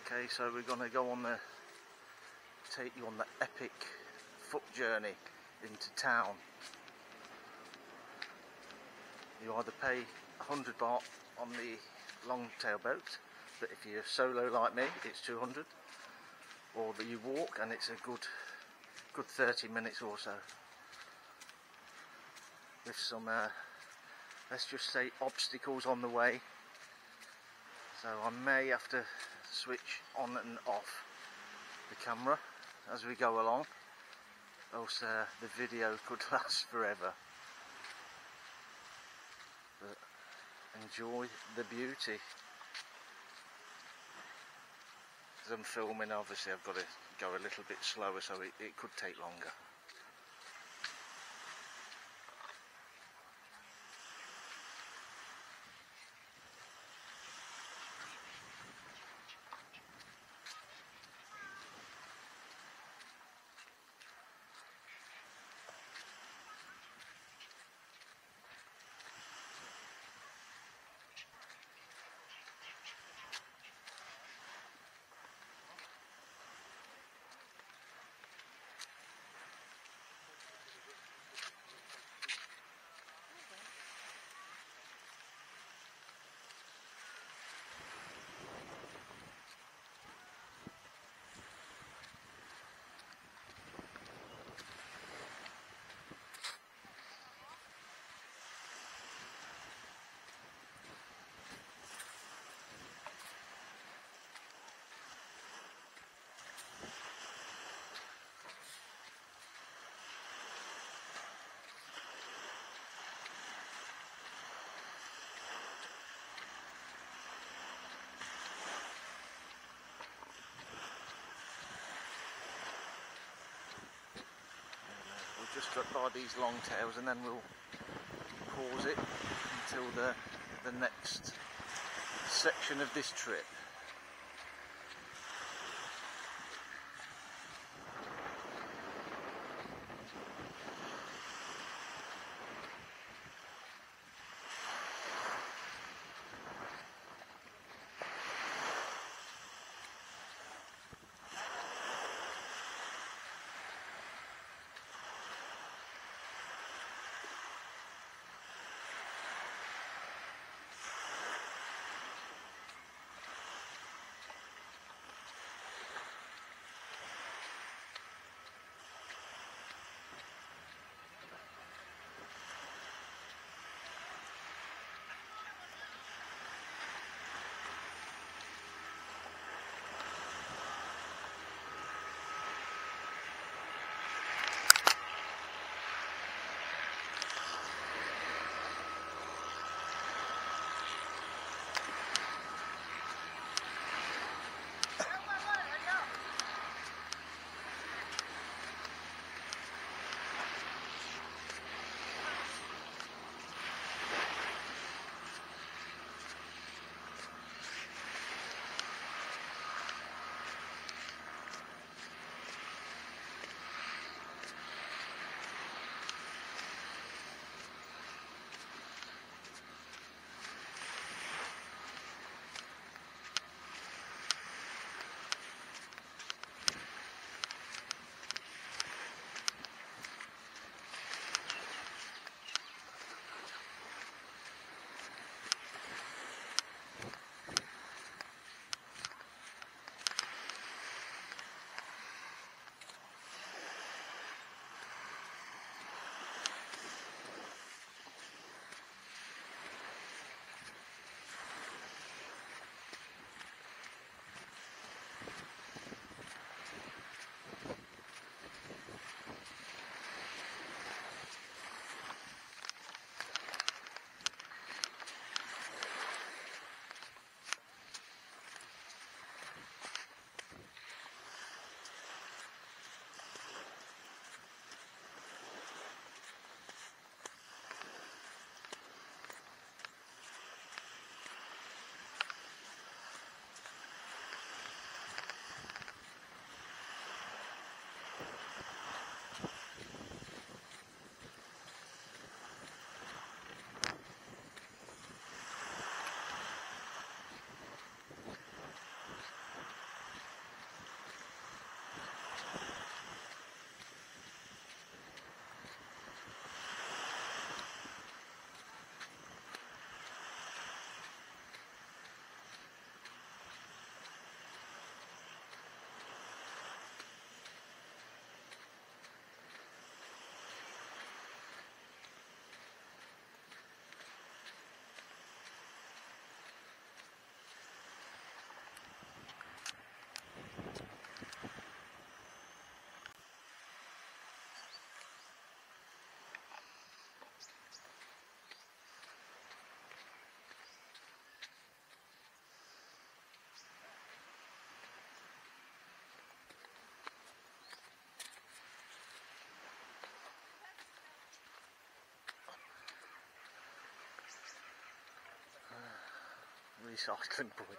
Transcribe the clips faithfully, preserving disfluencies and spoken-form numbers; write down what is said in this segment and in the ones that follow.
Okay, so we're going to go on the, take you on the epic foot journey into town. You either pay a hundred baht on the long tail boat, but if you're solo like me, it's two hundred, or that you walk and it's a good, good thirty minutes or so. With some, uh, let's just say, obstacles on the way. So I may have to switch on and off the camera as we go along, else uh, the video could last forever. But enjoy the beauty. As I'm filming, obviously I've got to go a little bit slower, so it, it could take longer. Just got by these long tails, and then we'll pause it until the the next section of this trip. recycling point.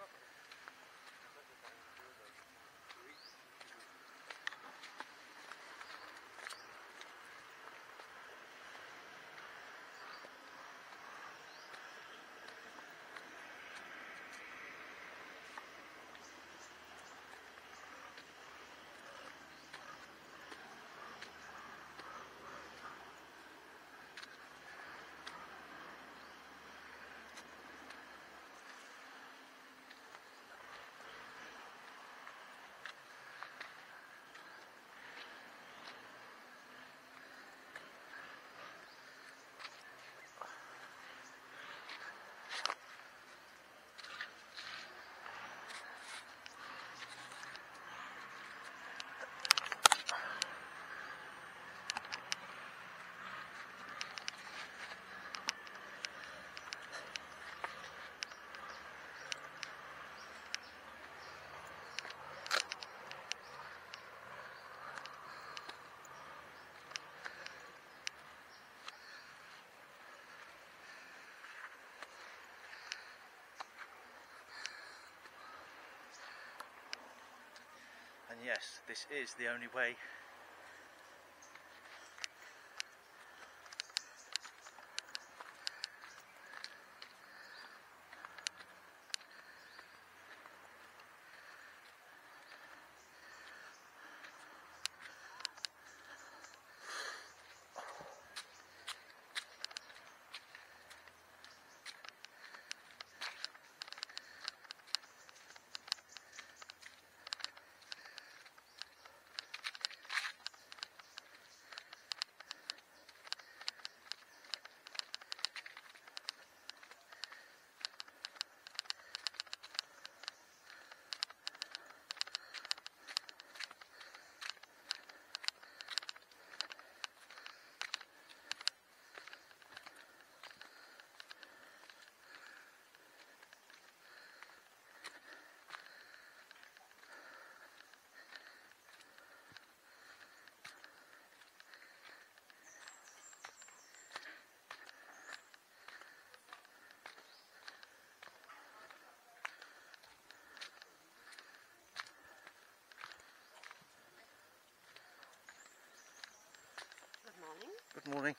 And yes, this is the only way. Good morning.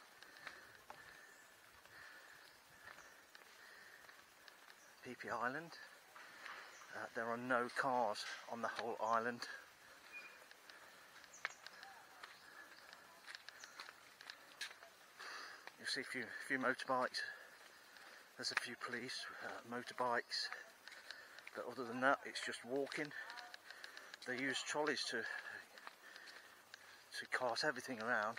Phi Island. Uh, there are no cars on the whole island. You'll see a few, few motorbikes. There's a few police, uh, motorbikes. But other than that, it's just walking. They use trolleys to to cart everything around.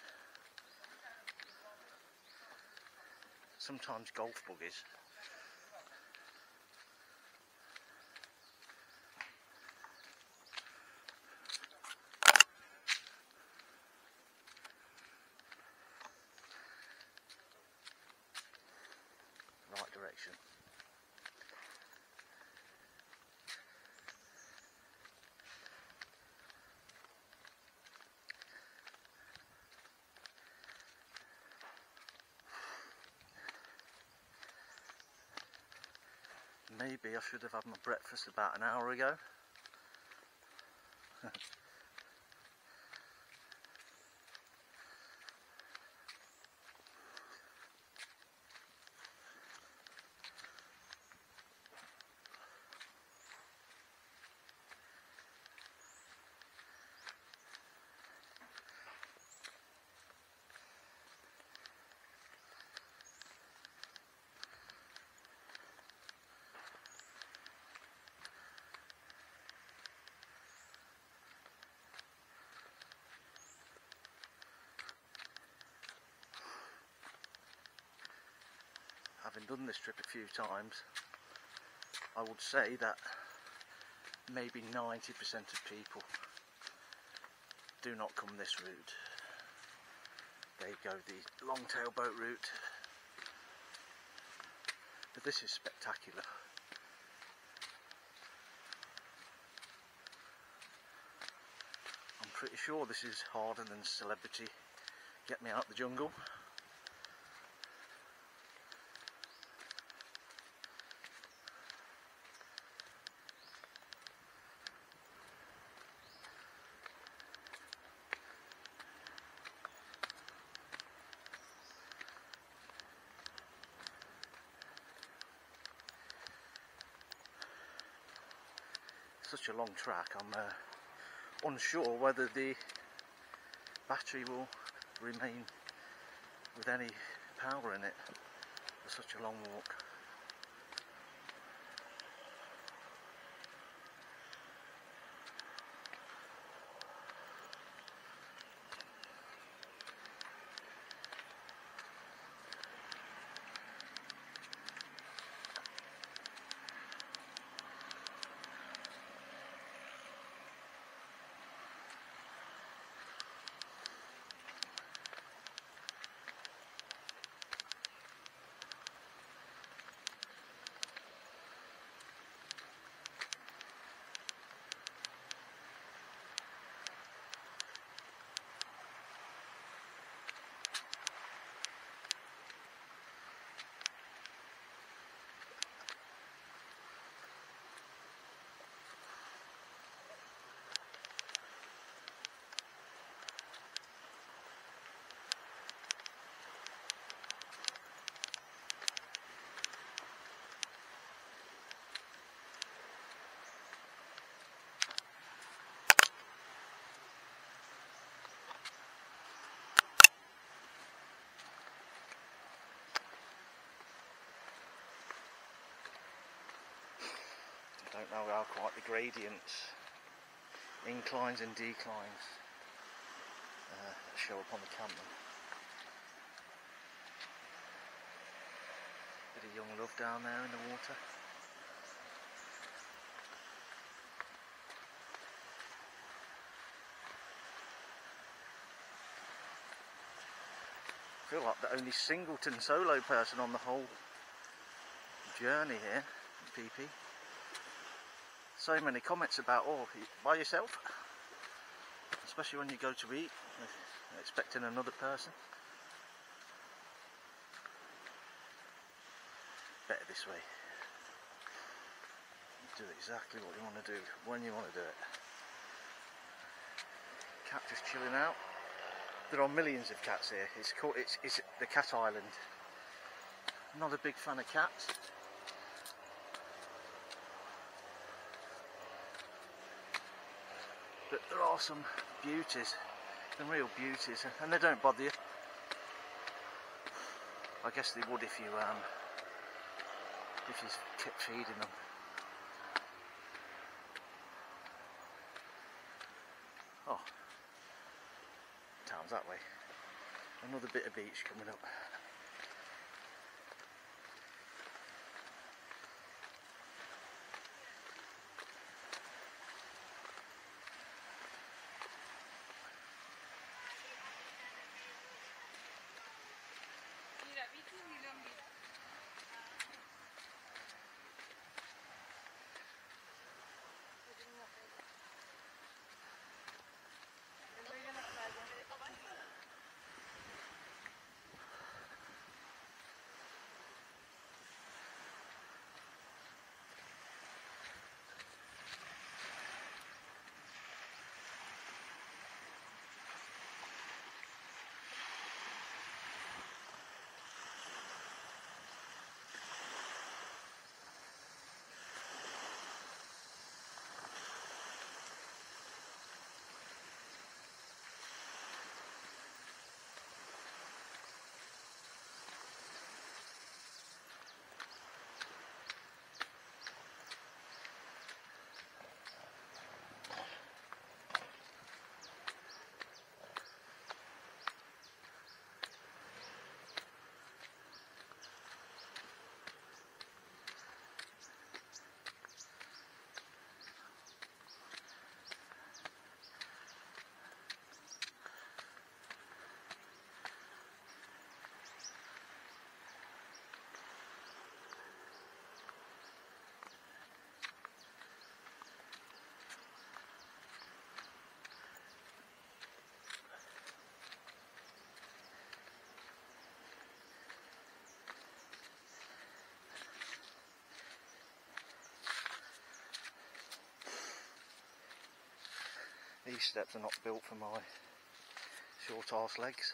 Sometimes golf buggies. Right direction. Maybe I should have had my breakfast about an hour ago. Having done this trip a few times, I would say that maybe ninety percent of people do not come this route. They go the long tail boat route. But this is spectacular. I'm pretty sure this is harder than Celebrity Get Me Out the Jungle. such a long track, I'm uh, unsure whether the battery will remain with any power in it for such a long walk. I don't know how quite the gradients, inclines and declines uh, show up on the camera. Bit of young love down there in the water. I feel like the only singleton solo person on the whole journey here in P P. So many comments about, oh, by yourself, especially when you go to eat, expecting another person. Better this way. Do exactly what you want to do, when you want to do it. Cat just chilling out. There are millions of cats here. It's called, it's, it's the cat island. Not a big fan of cats. But there are some beauties, some real beauties, and they don't bother you. I guess they would if you um, if you kept feeding them. Oh, town's that way. Another bit of beach coming up. These steps are not built for my short arse legs.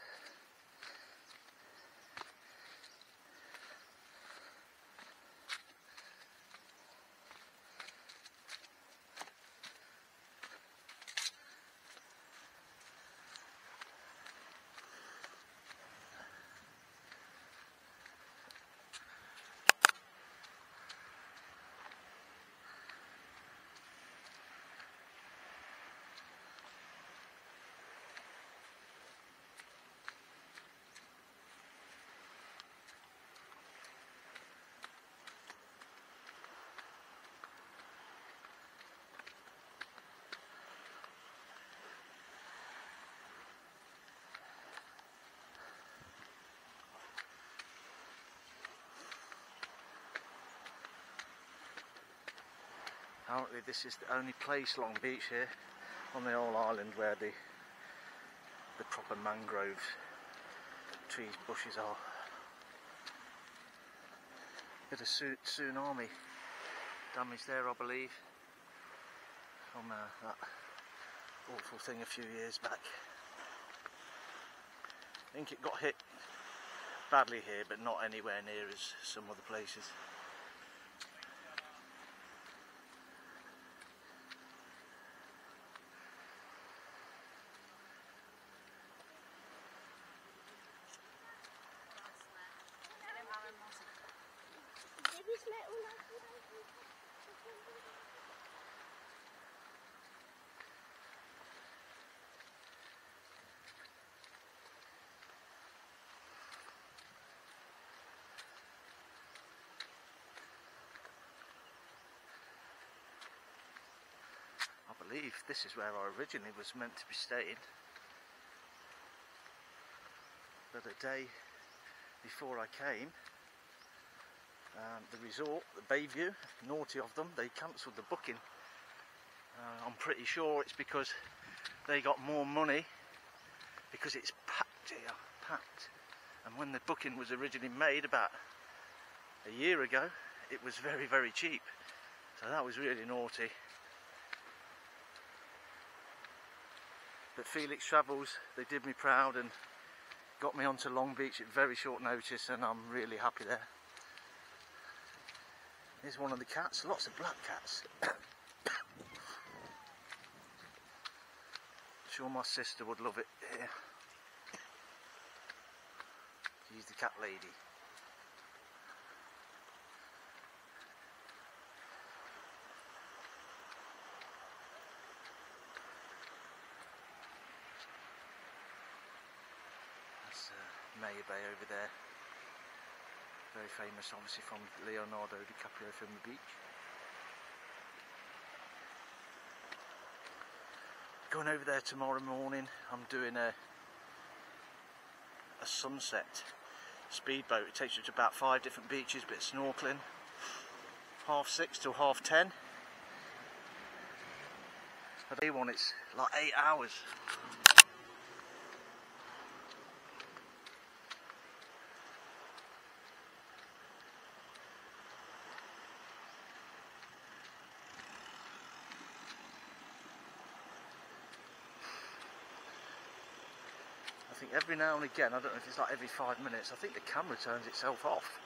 Apparently this is the only place Long Beach here on the whole island where the the proper mangrove trees, bushes are. Bit of tsu tsunami damage there, I believe, from uh, that awful thing a few years back. I think it got hit badly here, but not anywhere near as some other places. I believe this is where I originally was meant to be staying, but a day before I came, um, the resort, the Bayview, naughty of them, they cancelled the booking. uh, I'm pretty sure it's because they got more money, because it's packed here, packed, and when the booking was originally made about a year ago, it was very very cheap, so that was really naughty. But Felix Travels, they did me proud and got me onto Long Beach at very short notice, and I'm really happy there. Here's one of the cats, lots of black cats. Sure my sister would love it here. She's the cat lady. Mayor Bay over there, very famous obviously from Leonardo DiCaprio from the beach. Going over there tomorrow morning, I'm doing a a sunset speedboat. It takes you to about five different beaches, bit of snorkeling, half six till half ten. The day one, it's like eight hours. I think every now and again, I don't know if it's like every five minutes, I think the camera turns itself off.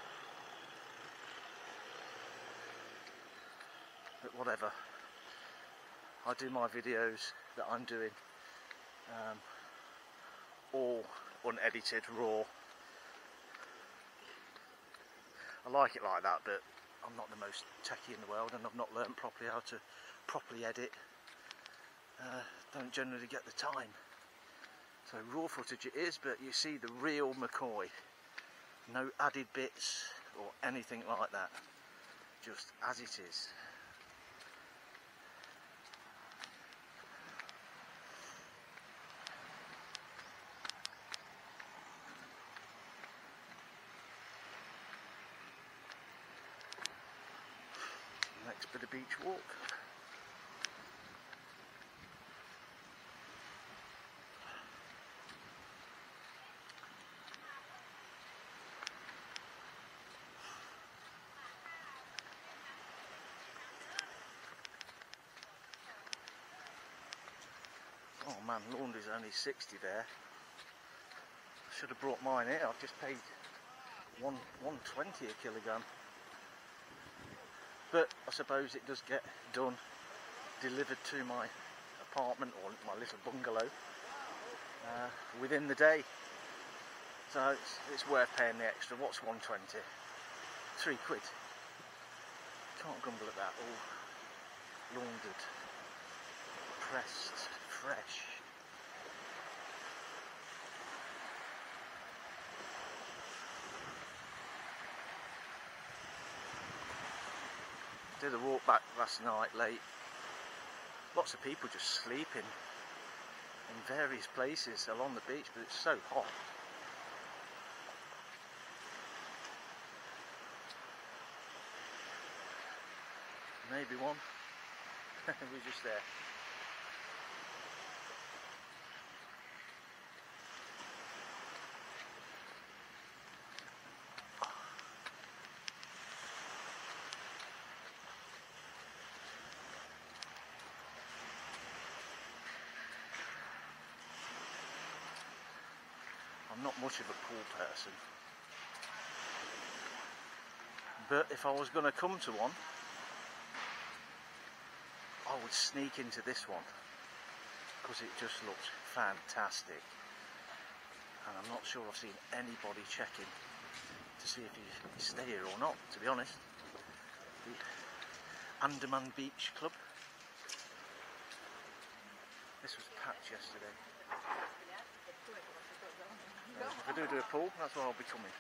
But whatever. I do my videos that I'm doing um, all unedited, raw. I like it like that, but I'm not the most techie in the world, and I've not learnt properly how to properly edit. Uh, don't generally get the time. So raw footage it is, but you see the real McCoy. No added bits or anything like that. Just as it is. Next bit of beach walk. Oh man, laundry's only sixty there. Should have brought mine here. I've just paid one one twenty a kilogram. But I suppose it does get done, delivered to my apartment or my little bungalow uh, within the day. So it's, it's worth paying the extra. What's one twenty? Three quid. Can't grumble at that. All laundered, pressed, fresh. Did a walk back last night late. Lots of people just sleeping in various places along the beach, but it's so hot. Maybe one. We're just there. I'm not much of a pool person, but if I was going to come to one, I would sneak into this one because it just looks fantastic, and I'm not sure I've seen anybody checking to see if you stay here or not, to be honest. The Andaman Beach Club. This was packed yesterday. Uh, if I do do a pool, that's where I'll be coming.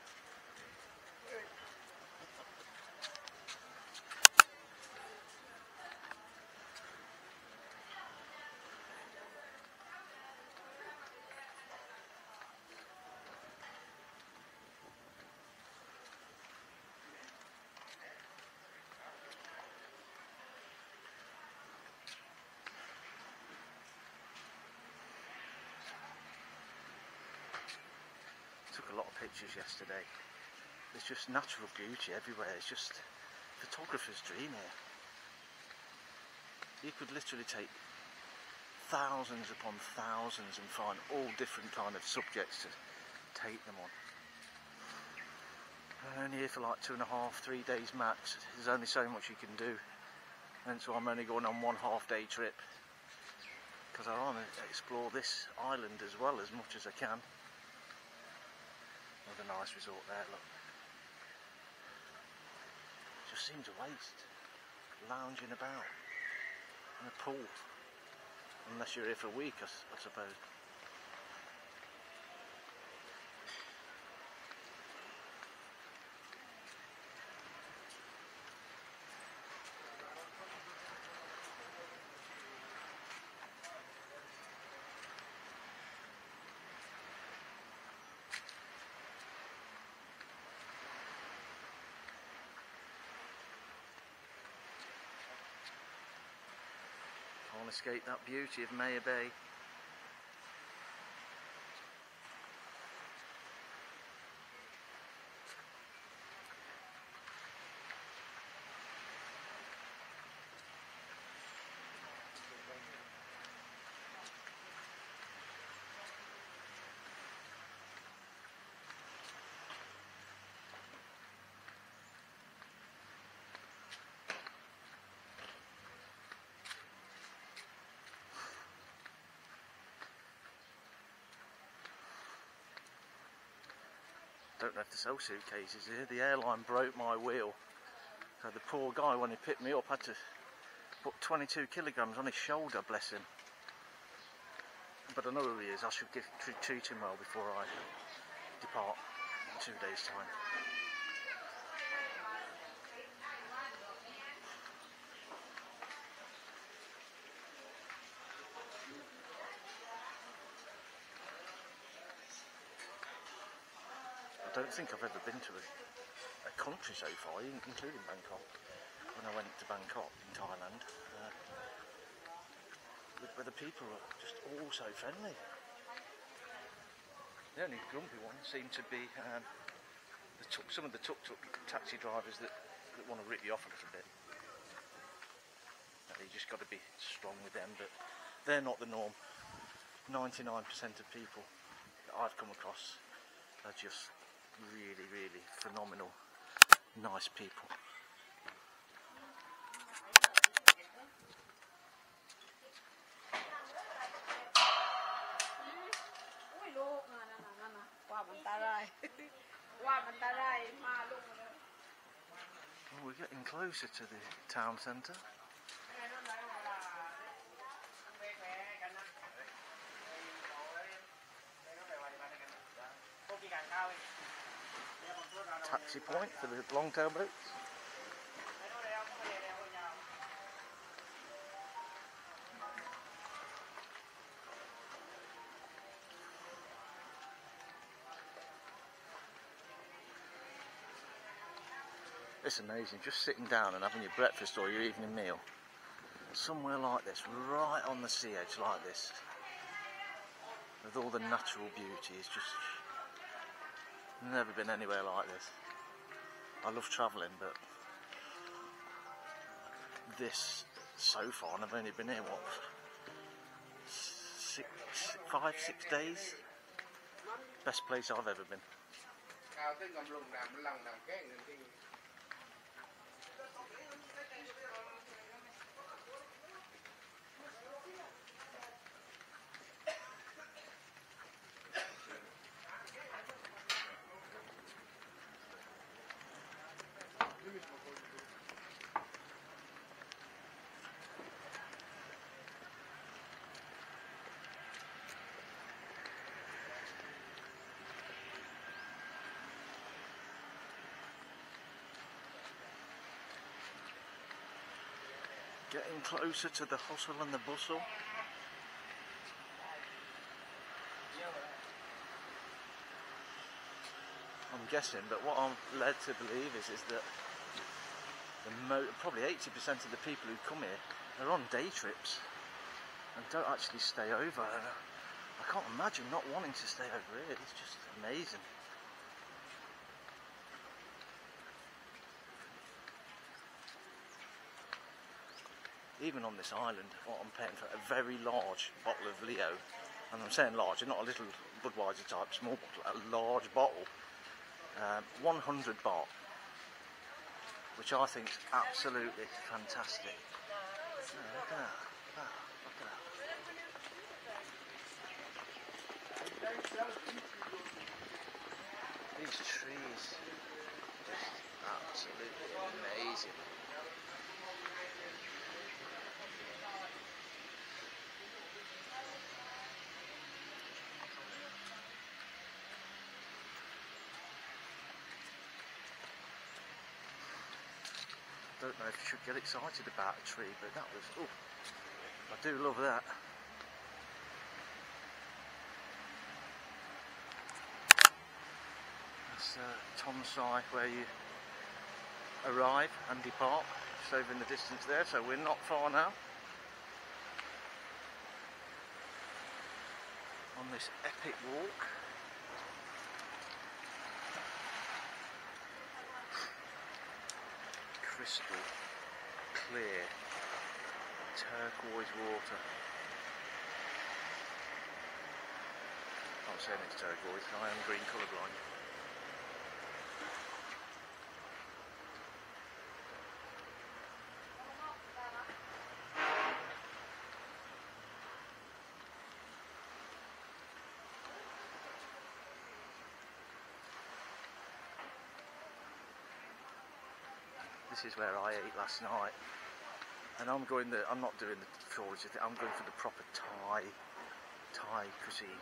Took a lot of pictures yesterday. There's just natural beauty everywhere. It's just photographer's dream here. You could literally take thousands upon thousands and find all different kind of subjects to take them on. I'm only here for like two and a half, three days max. There's only so much you can do, and so I'm only going on one half day trip because I want to explore this island as well as much as I can. Another nice resort there, look. Just seems a waste, lounging about in a pool, unless you're here for a week, I, I suppose. Can't escape that beauty of Maya Bay. Don't know if they sell suitcases here. The airline broke my wheel, so the poor guy, when he picked me up, had to put twenty-two kilograms on his shoulder, bless him. But I know who he is. I should give, treat him well before I depart in two days' time. I don't think I've ever been to a, a country so far, including Bangkok. When I went to Bangkok in Thailand, uh, where the people are just all so friendly. The only grumpy one seemed to be um, the tuk, some of the tuk-tuk taxi drivers that, that want to rip you off a little bit. You just got to be strong with them, but they're not the norm. ninety-nine percent of people that I've come across are just really, really phenomenal, nice people. Well, we're getting closer to the town centre. Taxi point for the long-tail boats. It's amazing, just sitting down and having your breakfast or your evening meal. somewhere like this, right on the sea edge like this, with all the natural beauty. It's just never been anywhere like this. I love travelling, but this so far, and I've only been here what, six, five, six days. Best place I've ever been. Getting closer to the hustle and the bustle. I'm guessing, but what I'm led to believe is, is that the mo probably eighty percent of the people who come here are on day trips and don't actually stay over. And I can't imagine not wanting to stay over here. It's just amazing. Even on this island, what I'm paying for a very large bottle of Leo, and I'm saying large, not a little Budweiser type small bottle, a large bottle, um, one hundred baht, which I think is absolutely fantastic. Oh, look at that, oh, look at that. These trees, just absolutely amazing. I don't know if you should get excited about a tree, but that was, oh, I do love that. That's uh, Tonsai, where you arrive and depart. Just over in the distance there, so we're not far now. On this epic walk. Crystal clear turquoise water. I'm saying it's turquoise, I am green colourblind. This is where I ate last night, and I'm going the. I'm not doing the tourist thing. I'm going for the proper Thai, Thai cuisine.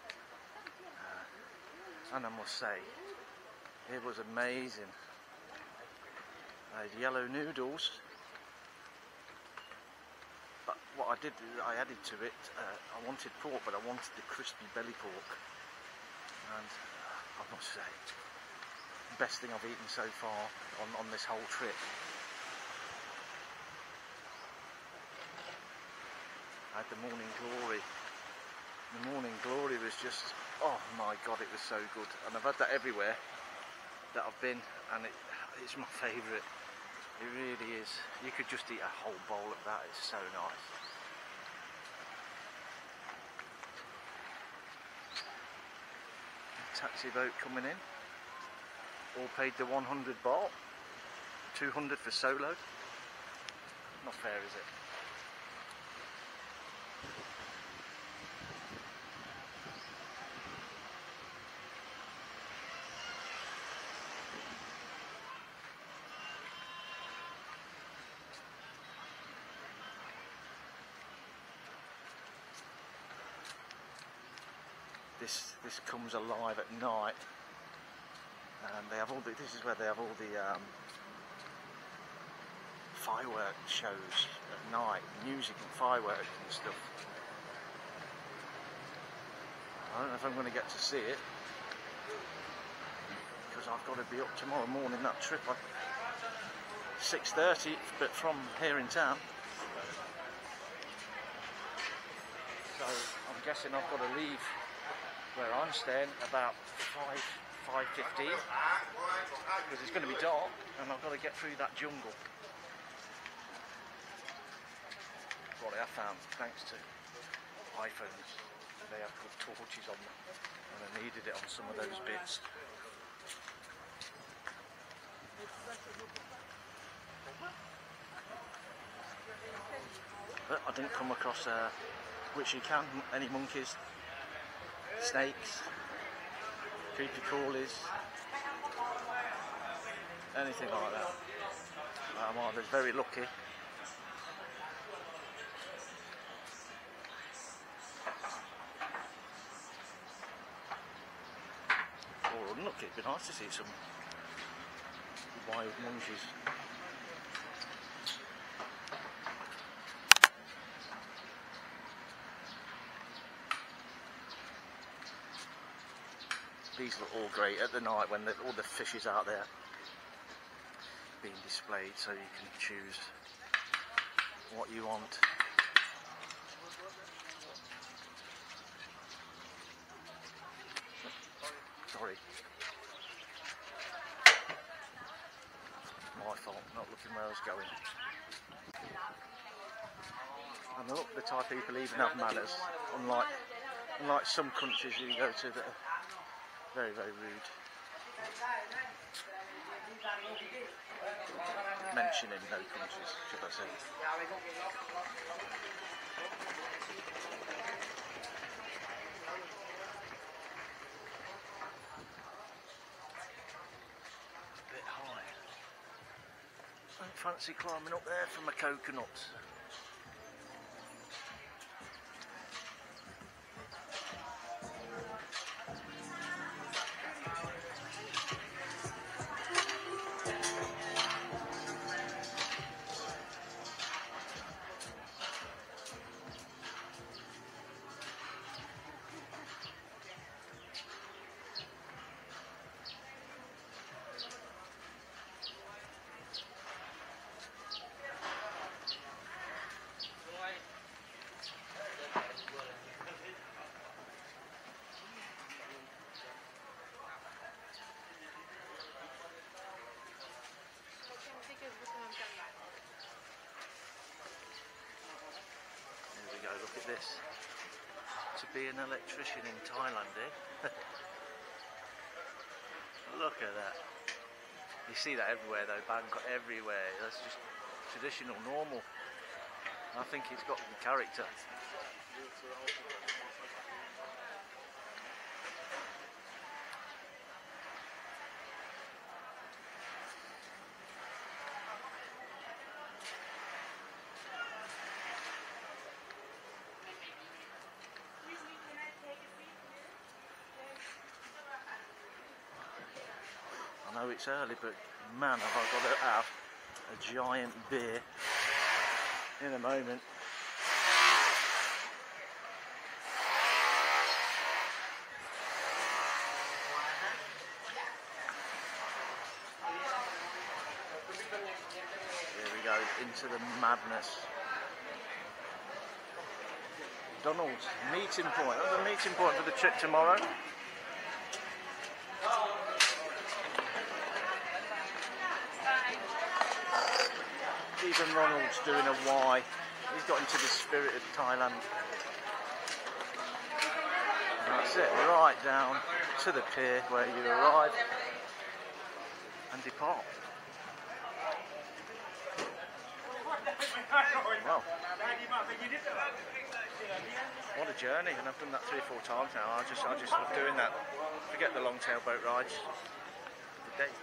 Uh, and I must say, it was amazing. I had yellow noodles, but what I did, I added to it. Uh, I wanted pork, but I wanted the crispy belly pork, and uh, I must say, best thing I've eaten so far on, on this whole trip. I had the morning glory. The morning glory was just, oh my god, it was so good. And I've had that everywhere that I've been, and it, it's my favourite. It really is. You could just eat a whole bowl of that, it's so nice. Taxi boat coming in. All paid the one hundred baht, two hundred for solo. Not fair, is it? This this comes alive at night. And they have all the, this is where they have all the um, firework shows at night, music and fireworks and stuff. I don't know if I'm going to get to see it, because I've got to be up tomorrow morning, that trip, six thirty, but from here in town. guessing I've got to leave where I'm staying about five, five fifteen, because it's going to be dark and I've got to get through that jungle. What I have found, thanks to iPhones, they have good torches on them, and I needed it on some of those bits. But I didn't come across, uh, which you can, any monkeys, snakes, creepy crawlies, anything like that. I'm either very lucky or unlucky. It'd be nice to see some wild monkeys. These look all great at the night when the, all the fish is out there being displayed, so you can choose what you want. Sorry. My fault, not looking where I was going. And look, the Thai people even have manners, unlike, unlike some countries you go to that are very, very rude. Mentioning no countries, should I say. A bit high. Don't fancy climbing up there from a coconut. There we go, look at this. To be an electrician in Thailand, eh? Look at that. You see that everywhere though, Bangkok, everywhere. That's just traditional, normal. I think it's got the character. I know it's early, but man, have I got to have a giant beer in a moment. Here we go, into the madness. Donald's meeting point. That's the meeting point for the trip tomorrow. Even Ronald's doing a Y. He's got into the spirit of Thailand. And that's it, right down to the pier where you arrive and depart. Well, what a journey, and I've done that three or four times now. I just, I just love doing that. Forget the long tail boat rides. Good day.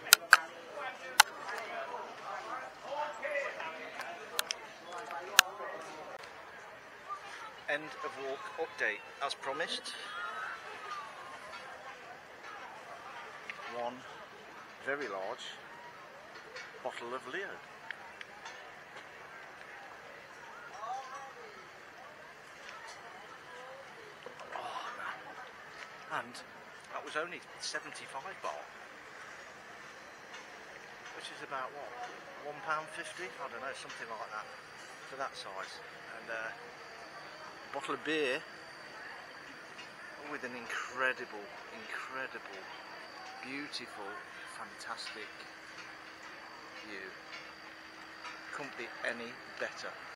End of walk update as promised. One very large bottle of Leo. Oh man. And that was only seventy-five baht, which is about what, one pound fifty? I don't know, something like that for that size. And uh, bottle of beer with an incredible, incredible, beautiful, fantastic view. Couldn't be any better.